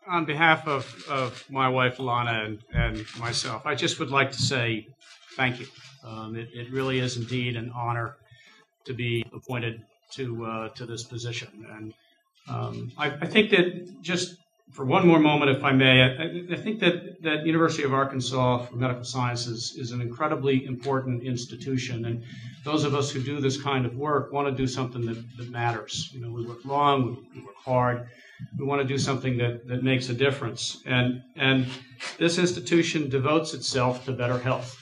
On behalf of my wife, Lana, and myself, I just would like to say thank you. It really is indeed an honor to be appointed to this position. And I think that just for one more moment, if I may, I think that University of Arkansas for Medical Sciences is an incredibly important institution. And those of us who do this kind of work want to do something that matters. You know, we work long, we work hard. We want to do something that makes a difference. And this institution devotes itself to better health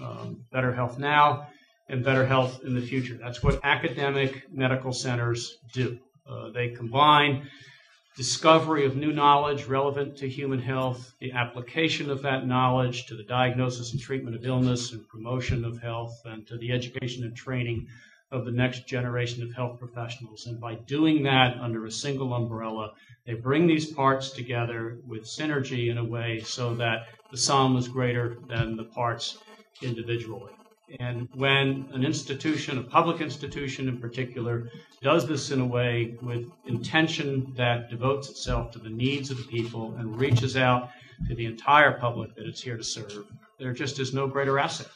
now and better health in the future. That's what academic medical centers do. They combine discovery of new knowledge relevant to human health, the application of that knowledge to the diagnosis and treatment of illness and promotion of health, and to the education and training of the next generation of health professionals. And by doing that under a single umbrella, they bring these parts together with synergy in a way so that the sum is greater than the parts individually. And when an institution, a public institution in particular, does this in a way with intention that devotes itself to the needs of the people and reaches out to the entire public that it's here to serve, there just is no greater asset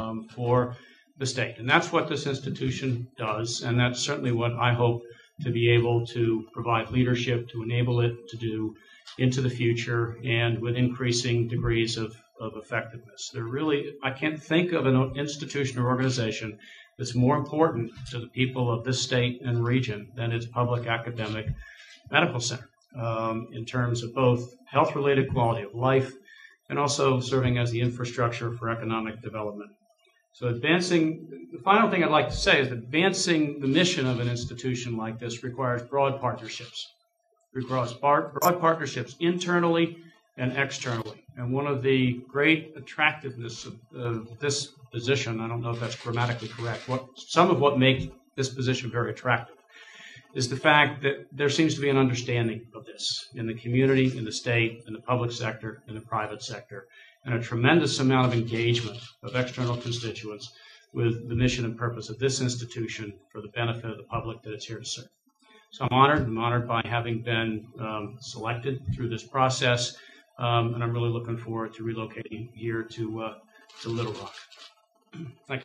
for the state. And that's what this institution does, and that's certainly what I hope to be able to provide leadership to enable it to do into the future and with increasing degrees of effectiveness. I can't think of an institution or organization that's more important to the people of this state and region than its public academic medical center in terms of both health-related quality of life and also serving as the infrastructure for economic development. So the final thing I'd like to say is that advancing the mission of an institution like this requires broad partnerships. It requires broad partnerships internally and externally. And one of the great attractiveness of this position, I don't know if that's grammatically correct, some of what makes this position very attractive is the fact that there seems to be an understanding of this in the community, in the state, in the public sector, in the private sector, and a tremendous amount of engagement of external constituents with the mission and purpose of this institution for the benefit of the public that it's here to serve. So I'm honored by having been selected through this process, and I'm really looking forward to relocating here to Little Rock. Thank you.